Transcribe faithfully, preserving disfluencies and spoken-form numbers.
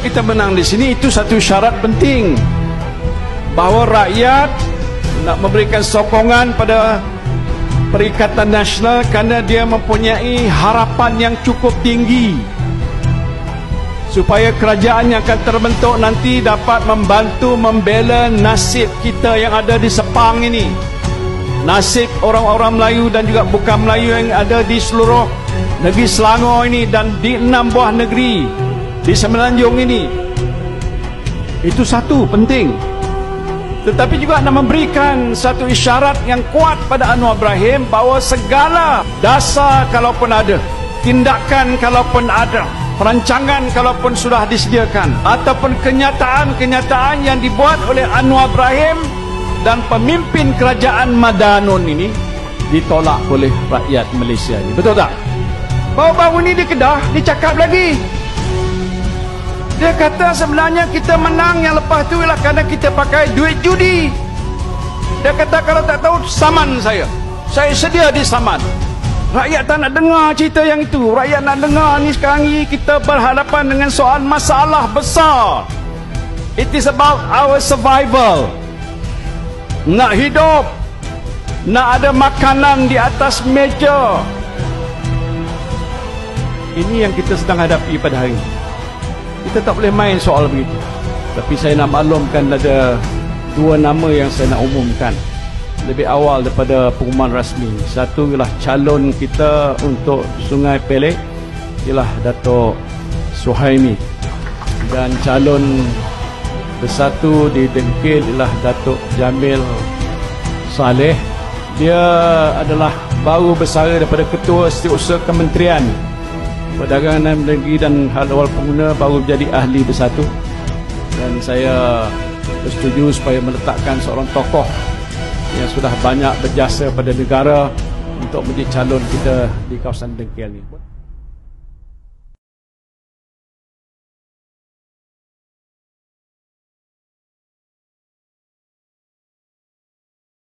kita menang di sini itu satu syarat penting, bahawa rakyat nak memberikan sokongan pada Perikatan Nasional kerana dia mempunyai harapan yang cukup tinggi supaya kerajaan yang akan terbentuk nanti dapat membantu membela nasib kita yang ada di Sepang ini, nasib orang-orang Melayu dan juga bukan Melayu yang ada di seluruh negeri Selangor ini dan di enam buah negeri di Semenanjung ini. Itu satu penting. Tetapi juga nak memberikan satu isyarat yang kuat pada Anwar Ibrahim bahawa segala dasar kalaupun ada, tindakan kalaupun ada, perancangan kalaupun sudah disediakan, ataupun kenyataan-kenyataan yang dibuat oleh Anwar Ibrahim dan pemimpin kerajaan Madanun ini ditolak oleh rakyat Malaysia ini. Betul tak? Baru-baru ni di Kedah dicakap lagi, dia kata sebenarnya kita menang yang lepas tu ialah kerana kita pakai duit judi. Dia kata kalau tak tahu saman saya, saya sedia disaman. Rakyat tak nak dengar cerita yang itu. Rakyat nak dengar ni sekarang ni kita berhadapan dengan soal masalah besar. It is about our survival. Nak hidup, nak ada makanan di atas meja. Ini yang kita sedang hadapi pada hari ini. Kita tak boleh main soal begitu. Tapi saya nak maklumkan ada dua nama yang saya nak umumkan lebih awal daripada pengumuman rasmi. Satu ialah calon kita untuk Sungai Pelik ialah Dato' Suhaimi, dan calon bersatu di Dengkil ialah Dato' Jamil Saleh. Dia adalah baru bersara daripada Ketua Setiausaha Kementerian Perdagangan Negeri dan Hal Ehwal Pengguna, baru menjadi ahli bersatu, dan saya bersetuju supaya meletakkan seorang tokoh yang sudah banyak berjasa pada negara untuk menjadi calon kita di kawasan Dengkil ini.